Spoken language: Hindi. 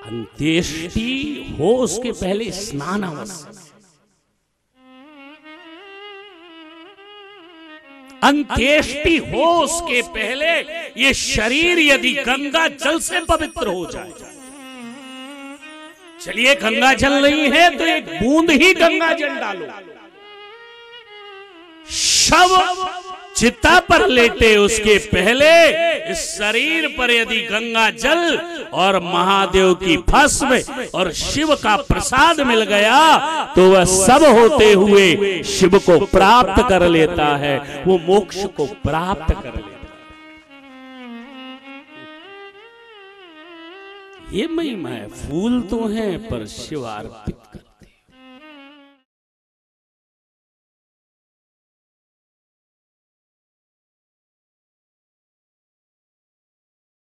अंत्येष्टि हो उसके पहले स्नान अवश्य। अंत्येष्टि हो उसके पहले ये शरीर यदि गंगा जल से पवित्र हो जाए, चलिए गंगा जल नहीं है तो एक बूंद ही गंगा जल डालो, शव चिता पर लेटे उसके पहले इस शरीर पर यदि गंगा जल और महादेव की भस्म और शिव का प्रसाद मिल गया तो वह सब होते हुए शिव को प्राप्त कर लेता है, वो मोक्ष को प्राप्त कर लेता है। ये महिमा है। फूल तो हैं पर शिव अर्पित कर।